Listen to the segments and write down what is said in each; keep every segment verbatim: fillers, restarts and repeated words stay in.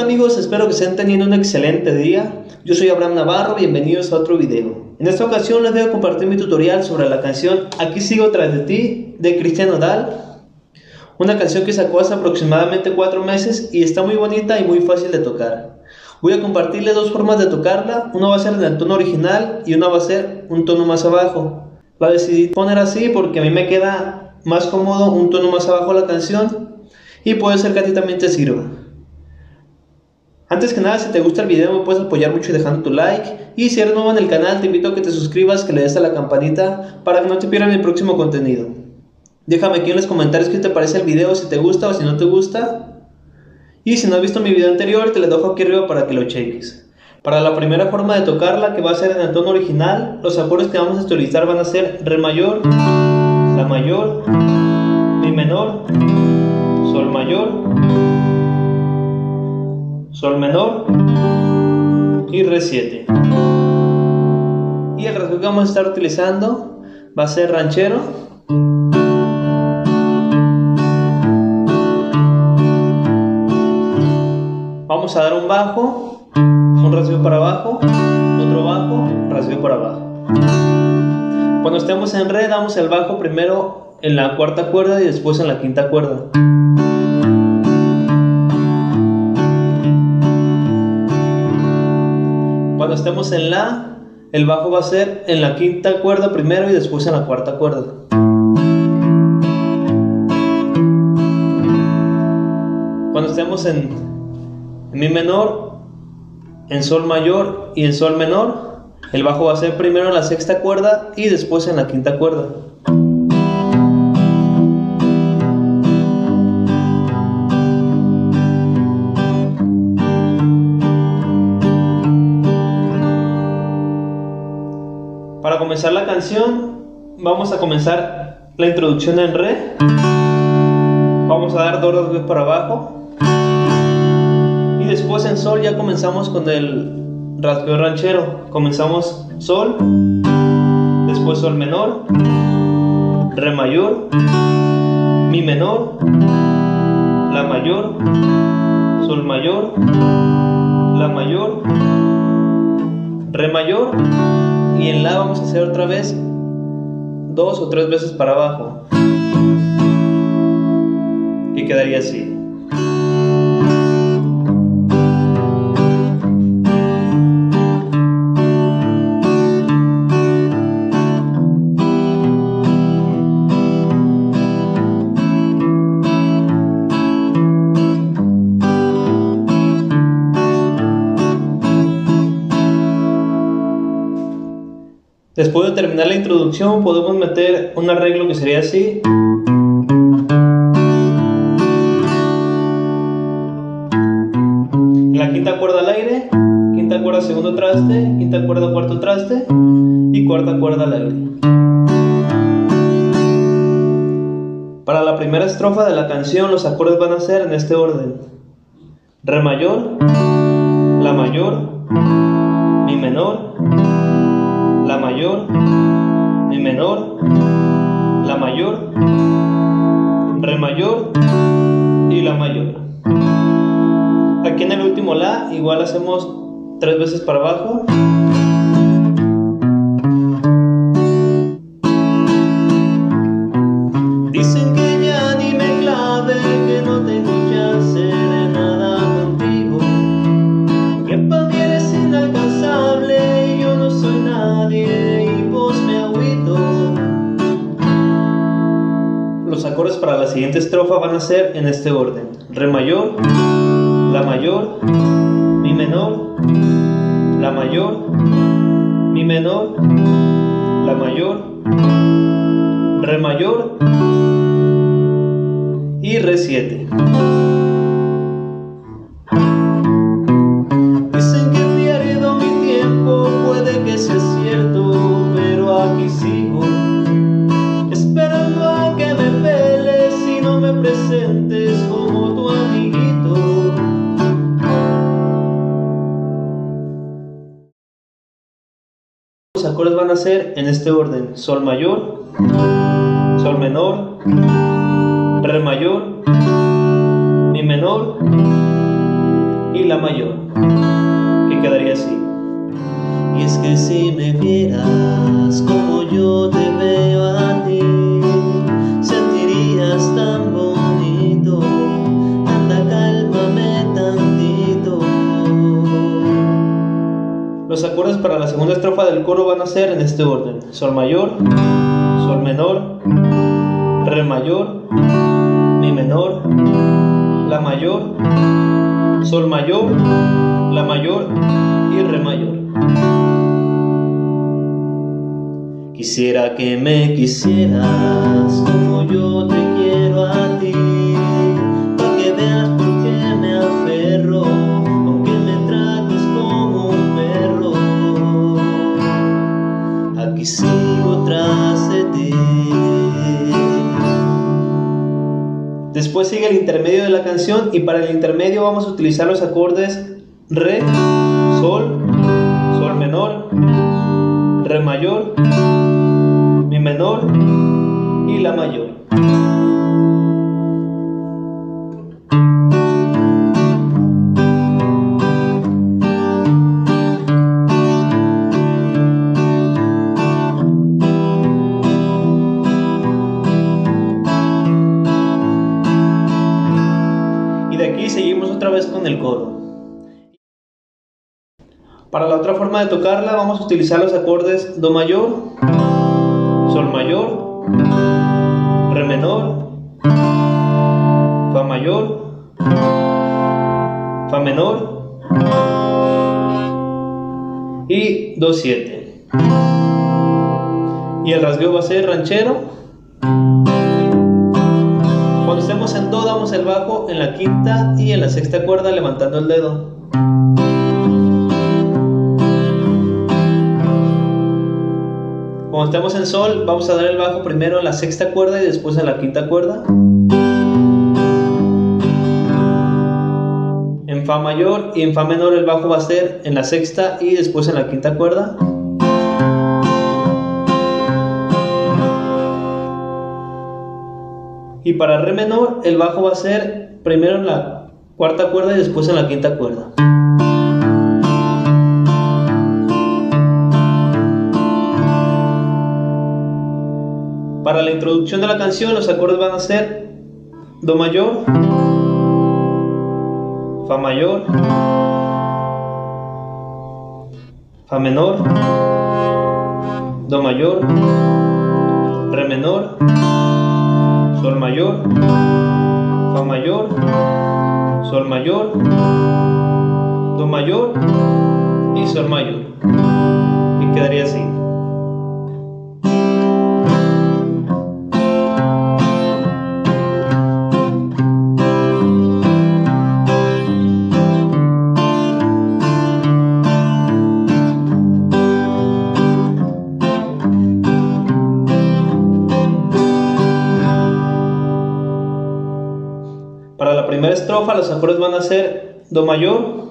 amigos, espero que estén teniendo un excelente día. Yo soy Abraham Navarro, bienvenidos a otro video. En esta ocasión les voy a compartir mi tutorial sobre la canción Aquí sigo tras de ti de Cristian Nodal. Una canción que sacó hace aproximadamente cuatro meses y está muy bonita y muy fácil de tocar. Voy a compartirles dos formas de tocarla, una va a ser en el tono original y una va a ser un tono más abajo. La decidí poner así porque a mí me queda más cómodo un tono más abajo la canción y puede ser que a ti también te sirva. Antes que nada, si te gusta el video me puedes apoyar mucho dejando tu like, y si eres nuevo en el canal te invito a que te suscribas, que le des a la campanita para que no te pierdas mi próximo contenido. Déjame aquí en los comentarios qué te parece el video, si te gusta o si no te gusta, y si no has visto mi video anterior te lo dejo aquí arriba para que lo cheques. Para la primera forma de tocarla, que va a ser en el tono original, los acordes que vamos a utilizar van a ser Re mayor, La mayor, Mi menor, Sol mayor, Sol menor y Re siete. Y el rasgueo que vamos a estar utilizando va a ser ranchero, vamos a dar un bajo, un rasgueo para abajo, otro bajo, rasgueo para abajo. Cuando estemos en Re damos el bajo primero en la cuarta cuerda y después en la quinta cuerda. Cuando estemos en La, el bajo va a ser en la quinta cuerda primero y después en la cuarta cuerda. Cuando estemos en, en Mi menor, en Sol mayor y en Sol menor, el bajo va a ser primero en la sexta cuerda y después en la quinta cuerda. Para comenzar la canción vamos a comenzar la introducción en Re. Vamos a dar dos rasgueos para abajo y después en Sol ya comenzamos con el rasgueo ranchero. Comenzamos Sol, después Sol menor, Re mayor, Mi menor, La mayor, Sol mayor, La mayor, Re mayor, y en La vamos a hacer otra vez dos o tres veces para abajo y quedaría así. Después de terminar la introducción podemos meter un arreglo que sería así. En la quinta cuerda al aire, quinta cuerda segundo traste, quinta cuerda cuarto traste y cuarta cuerda al aire. Para la primera estrofa de la canción los acordes van a ser en este orden: Re mayor, La mayor, Mi menor, La mayor, Mi menor, La mayor, Re mayor y La mayor. Aquí en el último La igual hacemos tres veces para abajo. Dicen que ya ni me clave, que no tengo chance de nada contigo, que pa' mí eres inalcanzable y yo no soy nadie y vos me agüito. Los acordes para la siguiente estrofa van a ser en este orden: Re mayor, La mayor, Mi menor, La mayor, Mi menor, La mayor, Re mayor y Re siete. Dicen que pierdo mi tiempo, puede que sea cierto, pero aquí sigo esperando a que me peles y no me presentes como tu amiguito. Los acordes van a ser en este orden: Sol mayor, Sol menor, Re mayor, Mi menor y La mayor, que quedaría así. Y es que si me vieras como yo te veo a ti, sentirías tan bonito. Anda, cálmame tantito. Los acordes para la segunda estrofa del coro van a ser en este orden: sol mayor, sol menor, re mayor, mi menor, la mayor, sol mayor, la mayor y re mayor. Quisiera que me quisieras como yo te quiero a ti, pa' que veas por qué me aferro, aunque me trates como un perro. Aquí sigo tras de ti. Después sigue el intermedio de la canción, y para el intermedio vamos a utilizar los acordes re, sol, sol menor, re mayor, mi menor y la mayor. Y de aquí seguimos otra vez con el coro. Para la otra forma de tocarla vamos a utilizar los acordes do mayor, sol mayor, re menor, fa mayor, fa menor y do siete. Y el rasgueo va a ser ranchero. Cuando estemos en do damos el bajo en la quinta y en la sexta cuerda levantando el dedo. Cuando estemos en sol, vamos a dar el bajo primero en la sexta cuerda y después en la quinta cuerda. En fa mayor y en fa menor el bajo va a ser en la sexta y después en la quinta cuerda. Y para re menor el bajo va a ser primero en la cuarta cuerda y después en la quinta cuerda. Para la introducción de la canción los acordes van a ser do mayor, fa mayor, fa menor, do mayor, re menor, sol mayor, fa mayor, sol mayor, do mayor y sol mayor. Y quedaría así. Para la primera estrofa los acordes van a ser do mayor,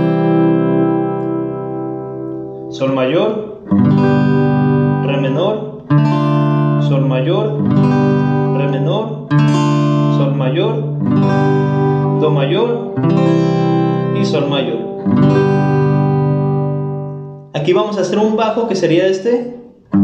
sol mayor, re menor, sol mayor, re menor, sol mayor, do mayor y sol mayor. Aquí vamos a hacer un bajo que sería este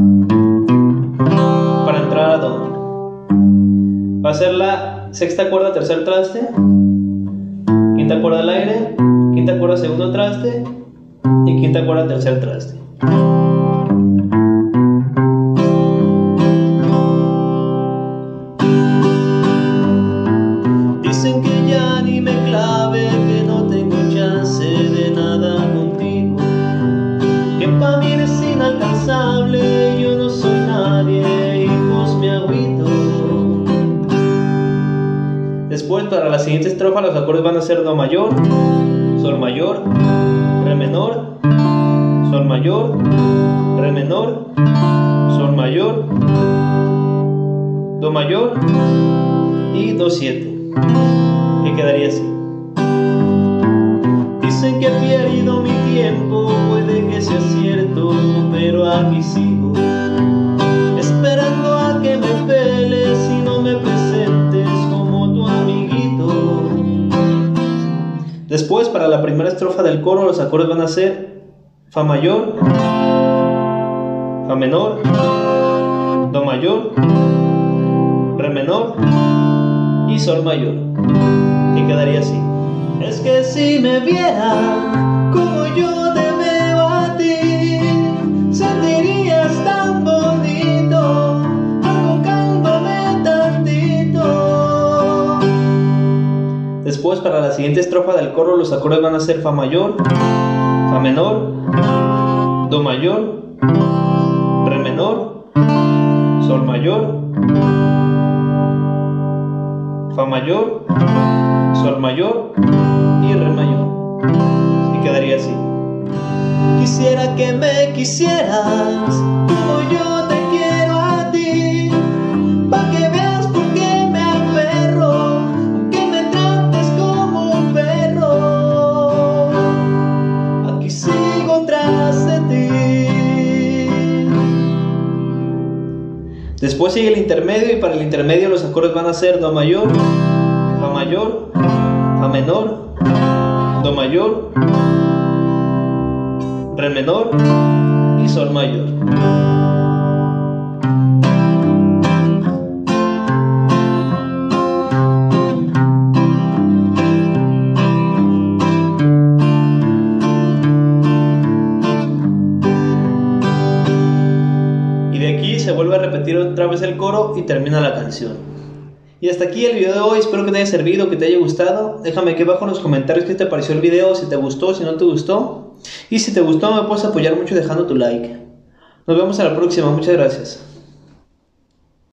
para entrar a do. Va a ser la sexta cuerda, tercer traste, quinta cuerda al aire, quinta cuerda, segundo traste y quinta cuerda, tercer traste. Dicen que ya ni me clave, que no tengo chance de nada contigo, que pa' mí eres inalcanzable, yo no soy nadie y pues me agüito. Después, para la siguiente estrofa, los acordes van a ser do mayor, sol mayor, re menor, sol mayor, re menor, sol mayor, do mayor y do siete, que quedaría así. Dicen que he perdido mi tiempo, puede que sea cierto, pero aquí sigo, esperando a que me peles y no me presentes como tu amiguito. Después, para la primera estrofa del coro, los acordes van a ser Fa mayor, Fa menor, Do mayor, Re menor y Sol mayor, que quedaría así. Es que si me vieras como yo te veo a ti, sentirías tan bonito, acocándome tantito. Después, para la siguiente estrofa del coro, los acordes van a ser Fa mayor, Fa menor, Do mayor, Re menor, Sol mayor, Fa mayor, Sol mayor y Re mayor, y quedaría así. Quisiera que me quisieras como yo te quiero a ti, pa' que veas por qué me aferro, aunque me trates como un perro, aquí sigo tras de ti. Después sigue el intermedio, y para el intermedio los acordes van a ser Do mayor, Fa mayor, Fa menor, Do mayor, Re menor y Sol mayor. Y de aquí se vuelve a repetir otra vez el coro y termina la canción. Y hasta aquí el video de hoy, espero que te haya servido, que te haya gustado. Déjame aquí abajo en los comentarios qué te pareció el video, si te gustó, si no te gustó. Y si te gustó me puedes apoyar mucho dejando tu like. Nos vemos a la próxima, muchas gracias.